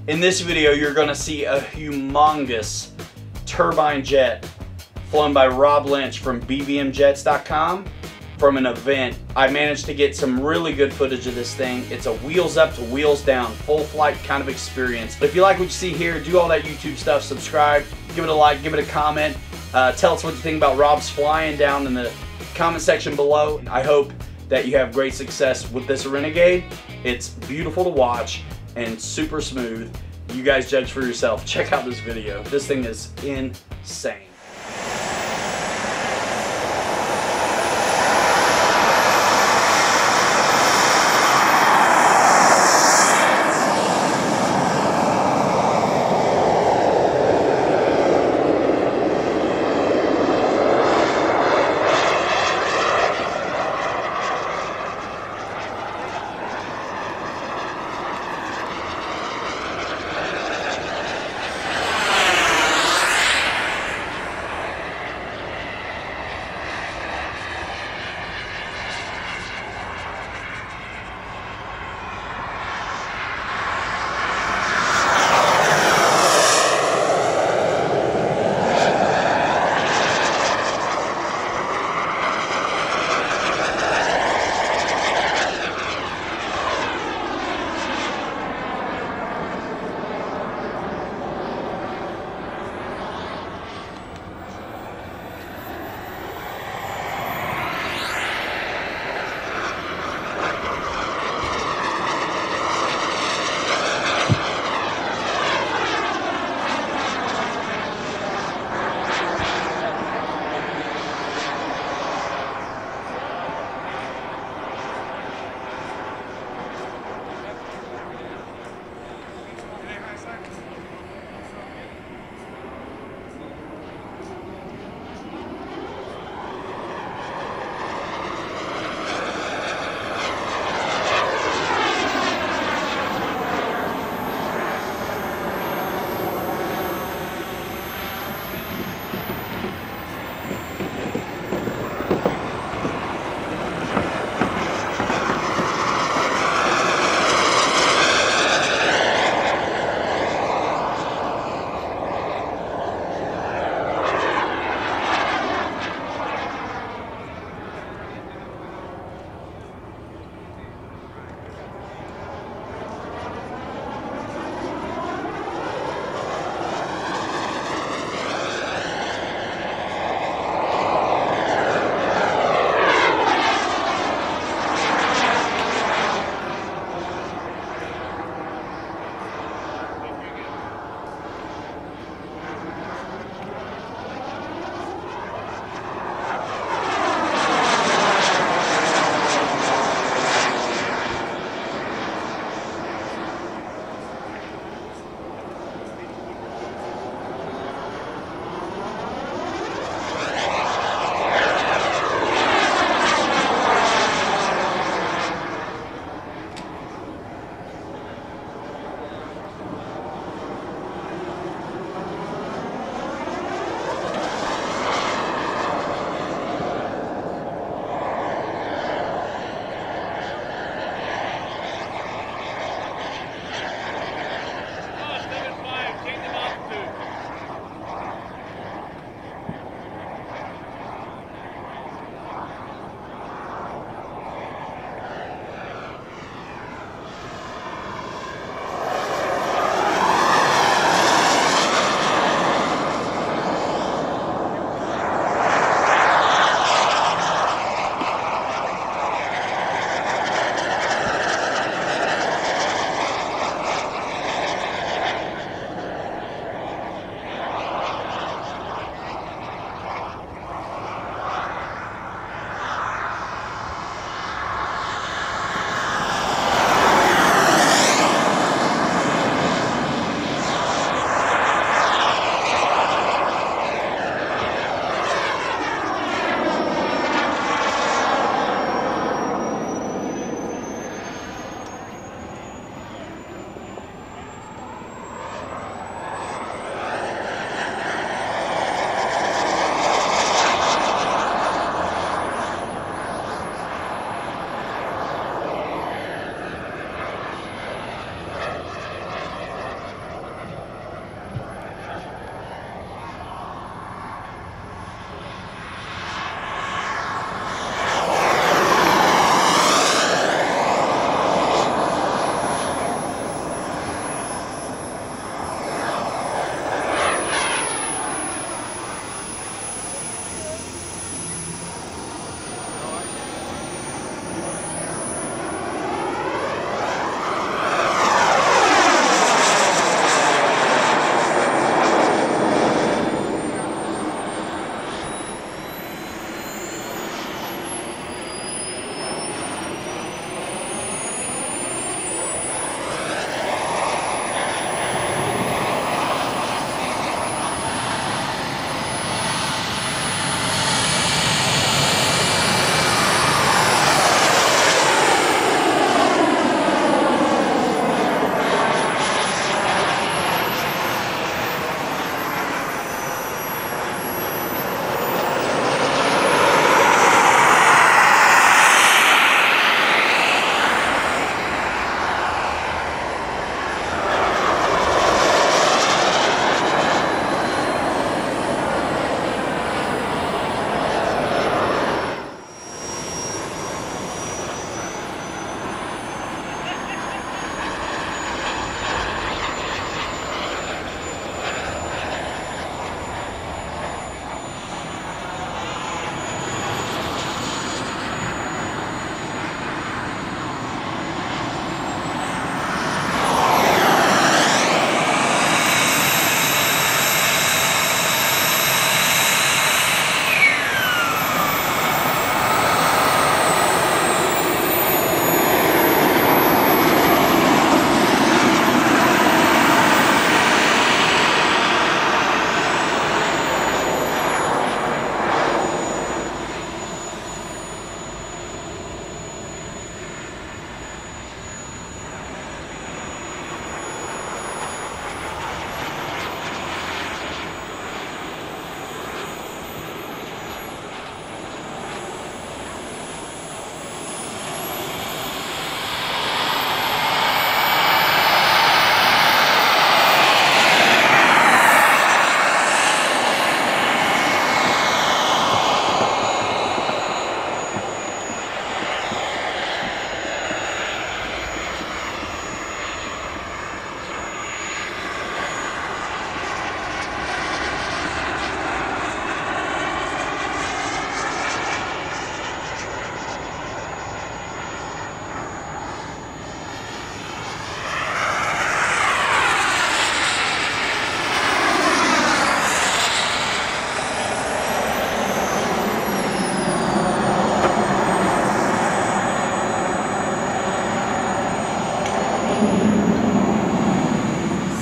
In this video, you're gonna see a humongous turbine jet flown by Rob Lynch from BVMJets.com from an event. I managed to get some really good footage of this thing. It's a wheels up to wheels down, full flight kind of experience. But if you like what you see here, do all that YouTube stuff, subscribe, give it a like, give it a comment, tell us what you think about Rob's flying down in the comment section below. I hope that you have great success with this Renegade. It's beautiful to watch and super smooth. You guys judge for yourself. Check out this video. This thing is insane.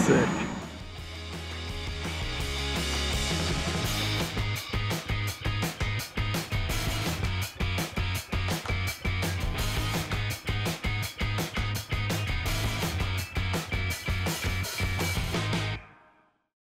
Sick.